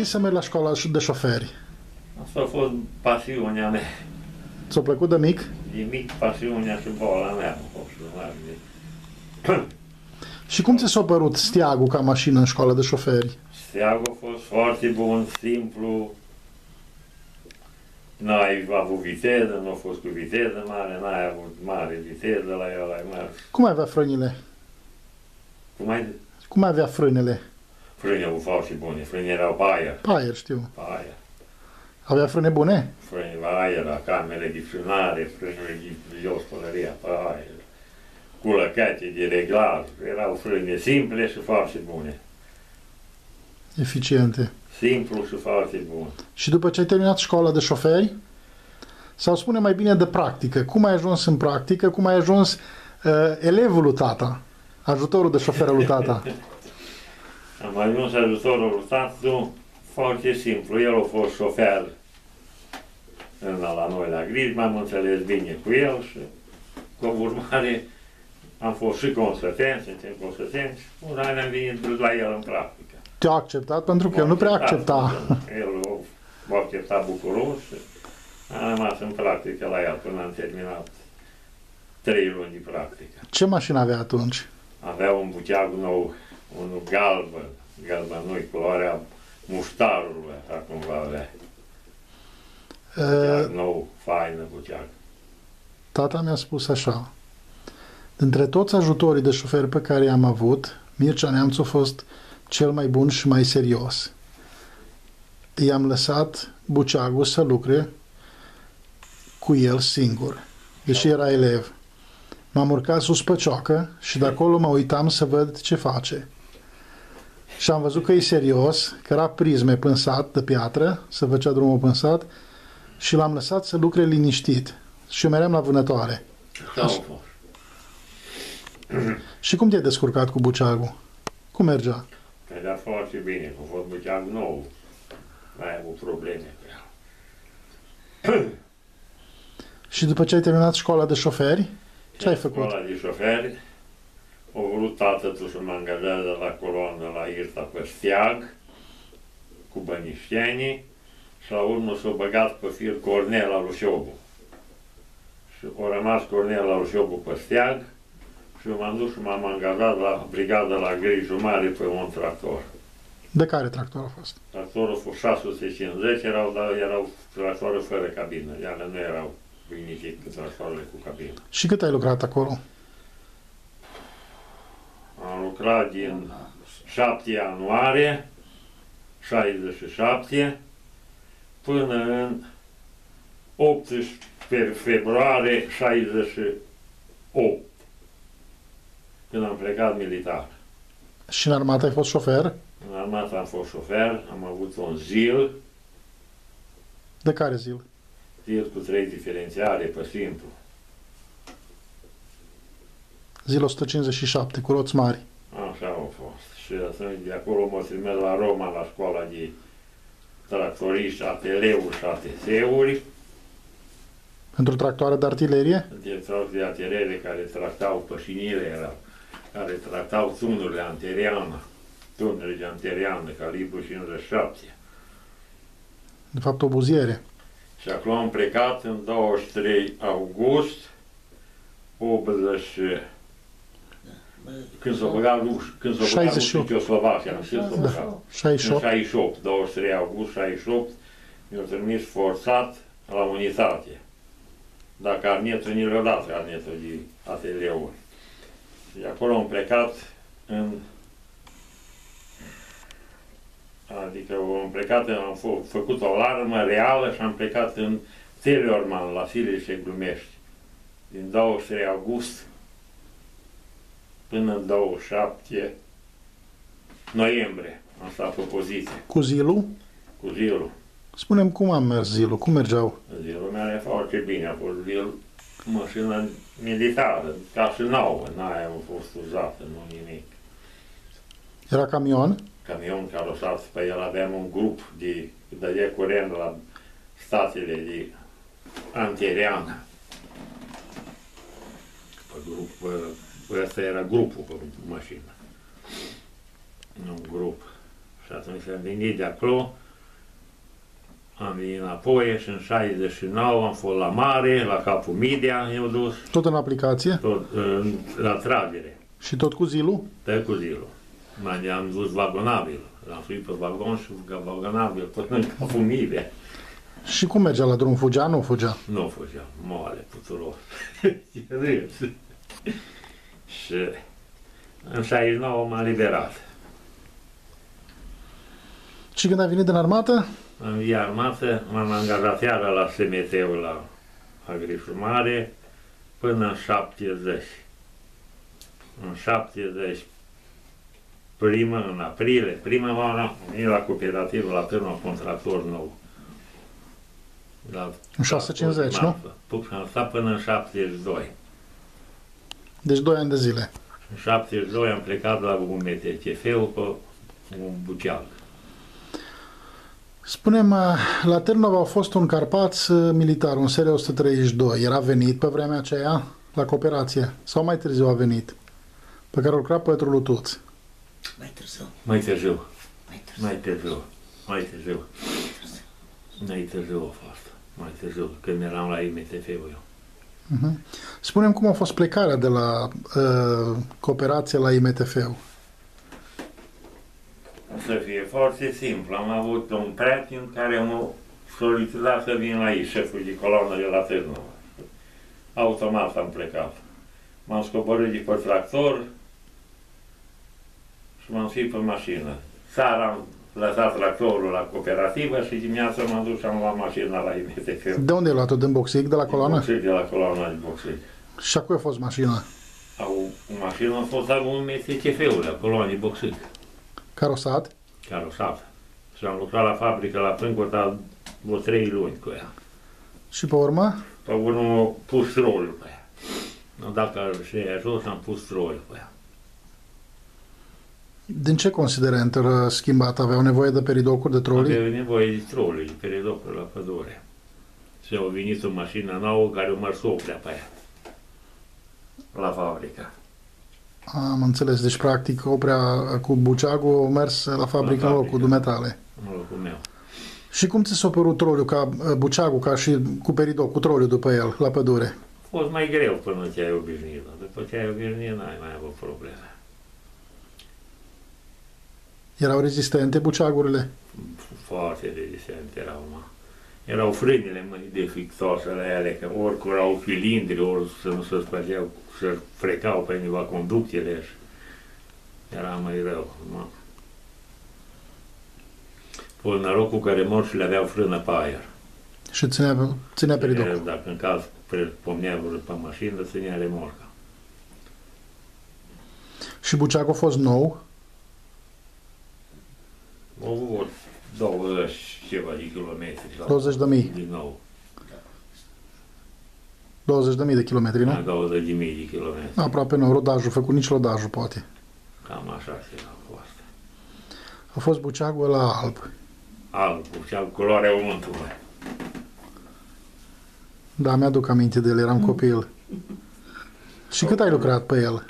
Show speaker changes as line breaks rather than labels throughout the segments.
să mergi la școala de șoferi?
Asta a fost pasiunea mea.
Ți-a plăcut de mic?
De mic, pasiunea și boala mea a fost mare.
Și cum ți s-a părut steagul ca mașină în școala de șoferi?
Steagul a fost foarte bun, simplu. N-ai avut viteză, nu a fost cu viteză mare, n-ai avut mare viteză la el, ai mers.
Cum avea frânile? Cum avea frânele?
Frâne au foarte bune, frâne erau pe aer.
Pe aer, știu.
Pe aer.
Avea frâne bune?
Frâne pe aer, la camere de frânare, frâne de jos pălăria pe aer. Cu lăcate de reglaj, erau frâne simple și foarte bune.
Eficiente.
Simplu și foarte bun.
Și după ce ai terminat școala de șoferi, sau spune mai bine de practică, cum ai ajuns în practică, cum ai ajuns elevul lui tata, ajutorul de șofer al lui tata?
Am ajuns ajutorul lui tatu foarte simplu. El a fost șofer la noi la griji, m-am înțeles bine cu el și cu urmare am fost și consătenți, suntem consătenți, un an am venit la el în practică.
Te-a acceptat pentru că el nu prea accepta.
El a acceptat bucuros și am rămas în practică la el până am terminat 3 luni de practică.
Ce mașină avea atunci?
Avea un buteag nou, unul galben nu-i culoarea muștarului, așa cum va avea. Buteag nou, faină buteag.
Tata mi-a spus așa: dintre toți ajutorii de șoferi pe care i-am avut, Mircea Neamțu a fost cel mai bun și mai serios. I-am lăsat buceagul să lucre cu el singur, deși era elev. M-am urcat sus pe cioacă și de acolo mă uitam să văd ce face. Și am văzut că e serios, că era prizme pânsat de piatră, să făcea drumul pânsat, și l-am lăsat să lucre liniștit. Și eu meream la vânătoare. Și cum te-ai descurcat cu buceagul? Cum mergea?
Mergea foarte bine, a fost buceag nou. N-ai avut probleme cu el.
Și după ce ai terminat școala de șoferi, ce ai făcut?
Școala de șoferi, a vrut tatăl să mă angajează la coloană la Irta pe steag, cu băniștenii, și la urmă s-a băgat pe fir Cornel la Lușobu. Și a rămas Cornel la Lușobu pe steag și m-am dus și m-am angajat la brigada la Griju Mare pe un tractor.
De care tractor a fost?
Tractorul a fost 650, erau tractoare fără cabină, ele nu erau binific cu tractoarele cu cabină.
Și cât ai lucrat acolo?
Am lucrat din 7 ianuarie 67 până în 18 februarie 68, când am plecat militar.
Și în armată ai fost șofer?
În armată am fost șofer, am avut un zil.
De care zil?
Zil cu 3 diferențiale pe simplu.
Zil 157, cu roți mari.
Așa a fost. Și atunci de acolo mă trimis la Roma, la școala de tractoriști, ATL-uri și ATS-uri.
Pentru tractoare de artilerie?
De artilerie care tractau pășinile erau, care tractau tunurile anteriană, tunurile de anteriană, calibru 57.
De fapt, o buziere.
Și acolo am plecat în 23 august 80. Când s-a băgat ruși, când s-a băgat rușii Cioslovacia, în 68, 23 august 68, mi-au trimis forțat la unitate. Dar carnetul ni l-a dat, carnetul de atelier-uri. Și acolo am plecat am făcut o alarmă reală și am plecat în Teleorman, la Silice Glumești, din 23 august până în 27 noiembrie. Am stat pe poziție.
Cu zilul?
Cu zilul.
Spune-mi cum am mers zilul, cum mergeau?
Zilul meu e foarte bine, a fost zil mașină militară, ca și nouă, n-aia a fost uzată, nu nimic.
Era camion?
Camion carosat, pe el aveam un grup de dădea curent la statele de anteriană. Ăsta era grupul pe mașină. Un grup. Și atunci am venit de acolo am venit înapoi și în 69 am fost la mare, la capul Midea, eu dus,
Tot în aplicație?
tot la tragere,
Și tot cu zilul?
pe cu zilul. Mai am dus vagonabil, l-am suit pe vagon și vagonabil până în capul Midea.
Și cum mergea la drum? Fugea, nu fugea?
Nu fugea, moale, puturos. Râs. Și în 69 m-am liberat.
Și când ai venit din armată?
Am venit armată, m-am angajat iară la SMT-ul la Agrișul Mare până în 70. În 70, în aprilie, primăvara, am venit la cooperativă, la tânăr contractor nou.
În 650, nu?
Am stat până în 72.
Deci 2 ani de zile.
În 72 am plecat la un MTCF-ul pe un Buceag.
Spunem, la Târnova a fost un Carpaț militar, un serie 132. Era venit pe vremea aceea la cooperație? Sau mai târziu a venit? Pe care lucra Petru Lutuț.
Mai târziu.
Mai târziu.
Mai târziu.
Mai târziu. Mai târziu. Mai târziu a fost. Mai târziu, când eram la IMTF-ul eu.
Spunem cum a fost plecarea de la cooperație la IMTF-ul.
Să fie foarte simplu. Am avut un prieten care m-a solicitat să vin la ei, șeful de coloană de la Târnova. Automat am plecat. M-am scoborât de pe tractor și m-am suit pe mașină. Seara am lăsat tractorul la cooperativă și dimineața m-am dus și am luat mașina la IMTF.
De unde ai luat-o? Din Boxic, de la coloană?
Boxic, de la coloana de Boxic.
Și a cui a fost mașina?
Mașina a fost la un MTCF-ul, la coloana de Boxic.
Carosat?
Carosat. Și am lucrat la fabrică la Pâncota vreo 3 luni cu ea.
Și pe urmă?
Pe urmă am pus troliul pe ea. Dacă și e jos, am pus troliul pe ea.
Din ce considerent era schimbat? Aveau nevoie de peridocuri de troli?
Avea nevoie de troliul, de peridocul la pădure. Și a venit o mașină nouă care o mers oprea pe ea. La fabrică.
Am înțeles. Deci, practic, oprea cu Buceagul a mers la fabrică în locul dumitale.
În locul meu.
Și cum ți s-a părut troliul, ca Buceagul, ca și cu peridoc, cu troliul după el, la pădure?
A fost mai greu până te-ai obișnuit. După ce ai obișnuit, n-ai mai avut probleme.
Erau rezistente Buceagurile?
Foarte rezistente erau, mă. Erau frânile, mă, defectoasele ele, că ori curau cilindri, ori să nu se spărgeau, să frecau pe niva conductele și era mai rău, mă. Fost norocul care mor și le aveau frână pe aer.
Și ținea peridocul.
Dacă în caz pomnea pe mașină, ținea remorca.
Și Buceagul a fost nou?
Au avut 20 ceva de kilometri.
20.000.
Din nou.
20.000 de kilometri, nu?
20.000 de kilometri.
Aproape nou, rodajul, făcut nici rodajul, poate.
Cam așa a fost.
A fost Buceagul la alb.
Alb, cea cu culoarea untului.
Da, mi-aduc aminte de el, eram copil. Și cât ai lucrat pe el?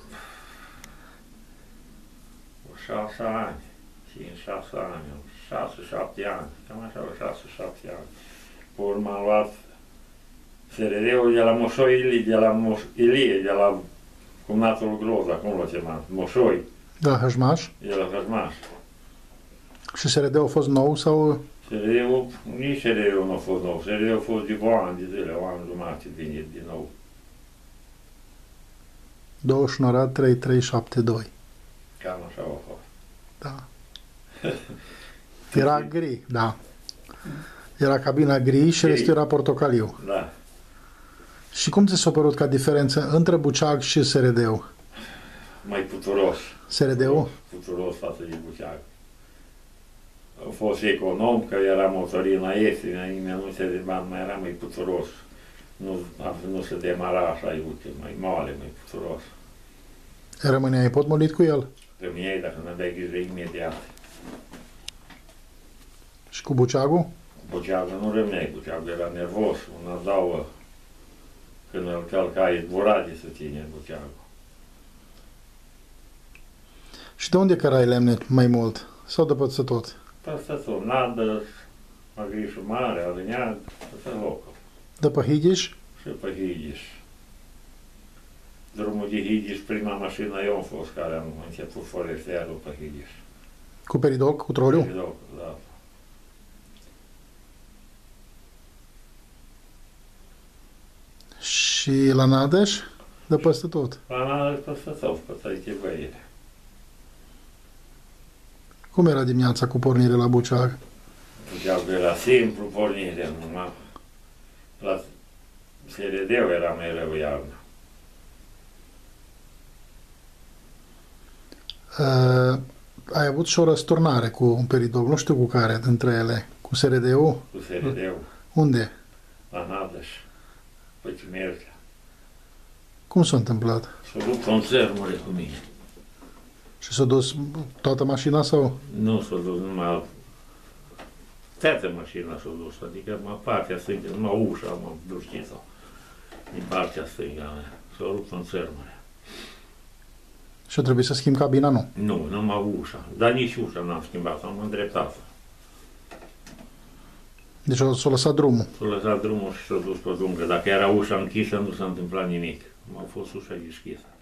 6 ani. 5-6 ani. 6-7 ani. Cam așa, 6-7 ani. Pe urmă am luat SRD-ul de la Moșoi Ilie, de la cumnatul Groza, cum l-o chema? Moșoi,
De la Hășmaș?
de la Hășmaș.
Și SRD-ul a fost nou sau...
SRD-ul, nici SRD-ul nu a fost nou. SRD-ul a fost de o an de zile, o an jumate venit din nou.
21 3372.
Cam așa a fost.
Da. Era gri, da. Era cabina gri și
Gri.
restul era portocaliu.
Da.
Și cum ți s-a părut ca diferență între Buceag și SRD-ul?
Mai puturos.
SRD-ul?
Puturos față de Buceag. A fost econom, că era motorina ieftină, nimeni nu se dema, mai era mai puturos. Nu se demara așa, uite, mai moale, mai puturos.
Rămâneai potmolit cu el?
Rămâneai dacă nu aveai grijă imediat.
Și cu Buceagul?
Buceagul nu rămâneai, Buceagul era nervos, una, două. Când îl călcai, zbura de să ține Buceagul.
Și de unde cărai lemne mai mult? Sau de păță tot?
Păi tot, nadă, Agrișul Mare, Alâneag, tot locul.
De pe Higiș?
Și pe Higiș. Drumul de Higiș, prima mașină eu am fost care am început forestierul pe Higiș.
Cu peridoc, cu troliu?
Da.
Și la Nădăș? De peste tot.
La Nădăș peste tot, pe tăiche băile.
Cum era dimineața cu pornire la Buceag?
Buceagul era simplu pornire, numai la Seredeu era mereu iarnă.
Ai avut și o răsturnare cu un peridoc, nu știu cu care dintre ele. Cu SRD-ul?
Cu Seredeu,
Unde?
la Nădăș, pe Cimercea.
Cum s-a întâmplat?
S-a dus conservele cu mine.
Și s-a dus toată mașina sau?
Nu s-a dus numai toată mașina s-a dus, adică numai partea stângă, numai ușa am duștit-o. Din partea stângă a mea. S-a rupt conservele.
Și a trebuit să schimb cabina, nu?
Nu, numai ușa. Dar nici ușa n-am schimbat, am îndreptat-o.
Deci s-a lăsat drumul.
S-a lăsat drumul și s-a dus pe drum, că dacă era ușa închisă nu s-a întâmplat nimic. M-a fost ușa deschisă.